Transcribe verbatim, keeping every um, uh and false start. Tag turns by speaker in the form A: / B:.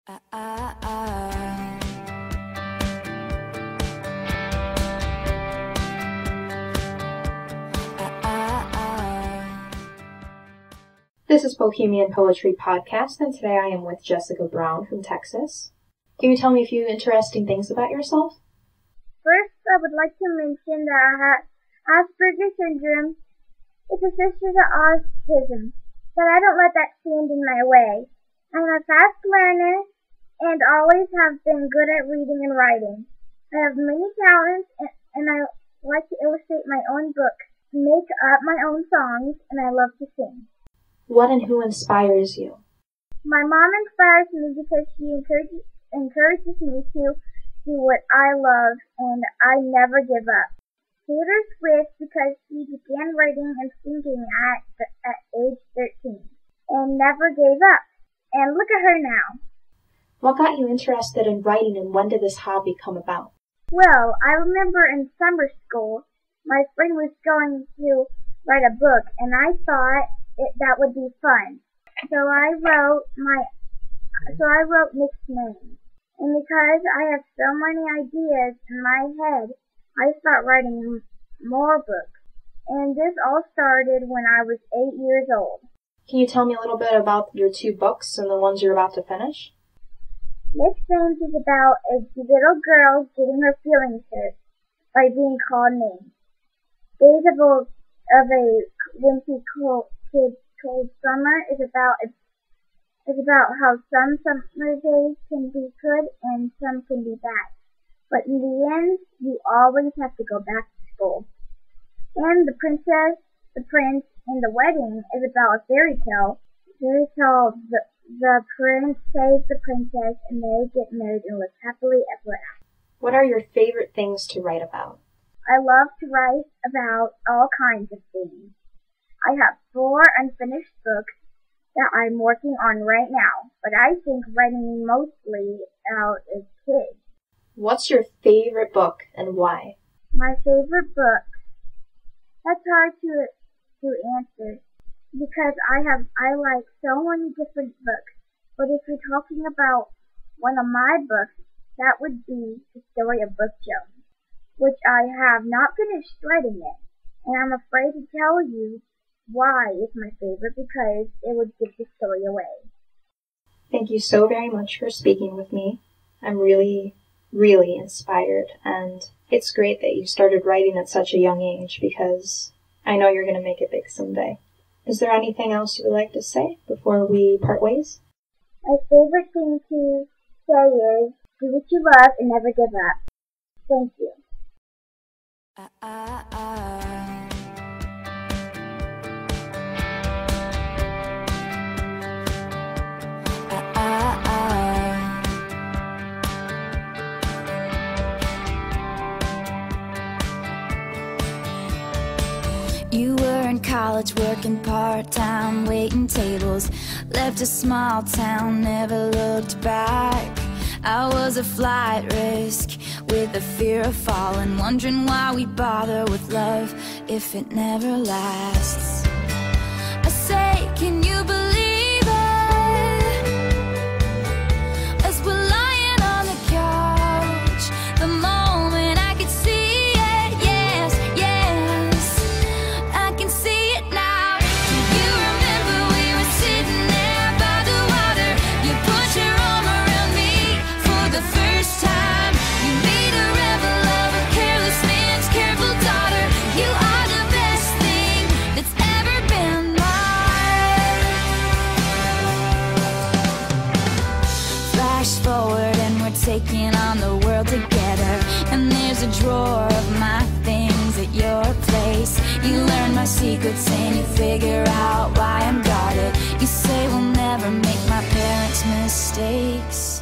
A: Ah, ah, ah. Ah, ah, ah.
B: This is Bohemian Poetry Podcast, and today I am with Jessica Brown from Texas. Can you tell me a few interesting things about yourself?
C: First, I would like to mention that I have Asperger's syndrome. It's a sister to autism, but I don't let that stand in my way. I'm a fast learner and always have been good at reading and writing. I have many talents, and, and I like to illustrate my own books, make up my own songs, and I love to sing.
B: What and who inspires you?
C: My mom inspires me because she encourages, encourages me to do what I love, and I never give up. Taylor Swift because she began writing and singing at, the, at age thirteen and never gave up. And look at her now.
B: What got you interested in writing, and when did this hobby come about?
C: Well, I remember in summer school, my friend was going to write a book, and I thought it, that would be fun. So I wrote my, so I wrote Nick's name. And because I have so many ideas in my head, I start writing more books. And this all started when I was eight years old.
B: Can you tell me a little bit about your two books and the ones you're about to finish?
C: Nick's Names is about a little girl getting her feelings hurt by being called names. Days of a, of a Wimpy cold, Kid Cold Summer is about a, is about how some summer days can be good and some can be bad. But in the end, you always have to go back to school. And The Princess, the Prince, and the Wedding is about a fairy tale. Fairy tale, the, the prince saves the princess, and they get married and live happily ever after.
B: What are your favorite things to write about?
C: I love to write about all kinds of things. I have four unfinished books that I'm working on right now, but I think writing mostly about as kids.
B: What's your favorite book and why?
C: My favorite book? That's hard to to answer because I have I like so many different books. But if you're talking about one of my books, that would be The Story of Brooke Jones, which I have not finished writing it, and I'm afraid to tell you why it's my favorite because it would give the story away.
B: Thank you so very much for speaking with me. I'm really, really inspired, and it's great that you started writing at such a young age because I know you're going to make it big someday. Is there anything else you would like to say before we part ways?
C: My favorite thing to say is, do what you love and never give up. Thank you.
A: Ah, ah, ah. Ah, ah, ah. You were in college working part-time, waiting tables, left a small town, never looked back. I was a flight risk with the fear of falling, wondering why we bother with love if it never lasts. I say, can you believe it? As we're lying on the couch, the moment I could see it, yes, yes, I can see it now. Do you remember we were sitting there by the water? You put your arm around me for the first time. You made a rebel of a careless man's careful daughter. You are the best thing that's ever been mine. Flash forward and we're taking on the world together, and there's a drawer of my things at your place. You learn my secrets and you figure out why I'm guarded. You say we'll never make my parents' mistakes.